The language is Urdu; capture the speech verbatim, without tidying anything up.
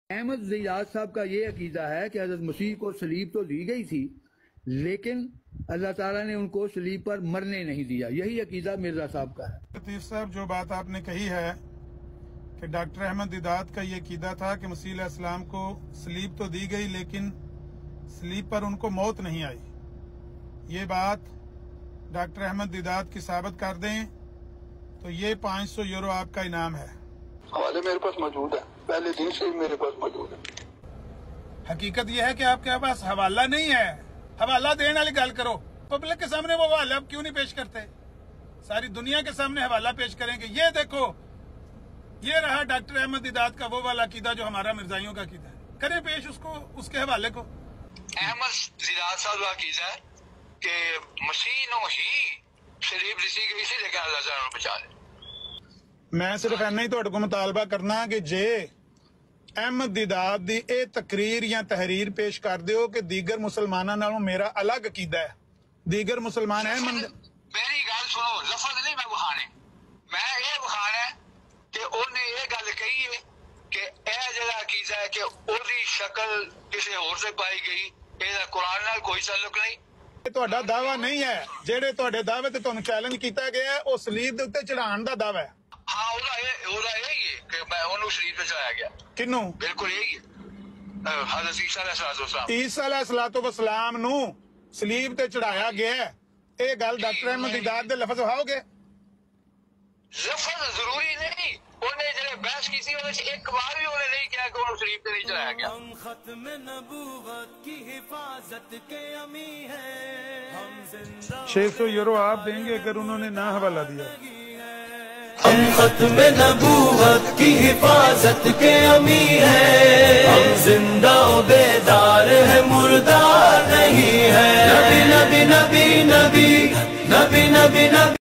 احمد دیداد صاحب کا یہ عقیدہ ہے کہ حضرت مسیح کو صلیب تو دی گئی تھی لیکن اللہ تعالیٰ نے ان کو صلیب پر مرنے نہیں دیا. یہی عقیدہ مرزا صاحب کا ہے. لطیف صاحب جو بات آپ نے کہی ہے کہ ڈاکٹر احمد دیداد کا یہ عقیدہ تھا کہ مسیح علیہ السلام کو صلیب تو دی گئی لیکن صلیب پر ان کو موت نہیں آئی، یہ بات ڈاکٹر احمد دیداد کی ثابت کر دیں تو یہ پانچ سو یورو آپ کا انعام ہے. حوالے میرے پاس موجود ہے، پہلے دن سے میرے پاس موجود ہے. حقیقت یہ ہے کہ آپ کے پاس حوالہ نہیں ہے. حوالہ دینے والی گل کرو، پبلک کے سامنے وہ حوالہ آپ کیوں نہیں پیش کرتے؟ ساری دنیا کے سامنے حوالہ پیش کریں گے. یہ دیکھو، یہ رہا ڈاکٹر احمد دیداد کا وہ والا عقیدہ جو ہمارا مرزائیوں کا عقیدہ ہے. کریں پیش اس کو، اس کے حوالے کو. احمد دیداد صاحب کا عقیدہ ہے کہ مسیح نو ہی صلیب دسی گئی سی لیکن اللہ تعالیٰ نے بچا لے. میں صرف اینا ہی تہاڈے کو مطالبہ کرنا کہ جے احمد دیداد دی اے تقریر یا تحریر پیش کر دیو کہ دیگر مسلمانوں نالوں میرا الگ عقیدہ ہے. دیگر مسلمان احمد میری گل سنو، لفظ نہیں میں بخانے، میں یہ بخانا ہے کہ انہیں یہ گل کہی ہے کہ اے جڑا عقیدہ ہے کہ اوہدی شکل کسی اور سے پائی گئی، یہ قرآن نال کوئی تعلق نہیں. یہ تہاڈا دعویٰ نہیں ہے. جہے تہاڈے دعوے تے تانوں چیلنج کیتا گیا ہے وہ صلیب دے اوتے چڑھان دا دعویٰ ہے. ہاں وہ یہی ہے کہ میں انہوں شریف پہ چڑھایا گیا. کنوں؟ بالکل یہی ہے، حضرت عیسیٰ علیہ السلام. عیسیٰ علیہ الصلوۃ والسلام نو صلیب تے چڑھایا گیا ہے. اے گل ڈاکٹر احمد دیداد دے لفظ وہاؤ گے؟ لفظ ضروری نہیں. انہیں جڑے بحث کی تھی انہیں ایک بار بھی انہیں نہیں کیا کہ انہوں شریف پہ نہیں چڑھایا گیا. ہم ختم نبوت کی حفاظت کے امی ہیں، ہم زندہ چھ سو یورو آپ دیں گے اگر انہوں نے نہ حوالہ دیا. ہم ختم نبوت کی حفاظت کے امی ہیں، ہم زندہ و بیدار ہے، مردار نہیں ہے. نبی نبی نبی نبی نبی نبی نبی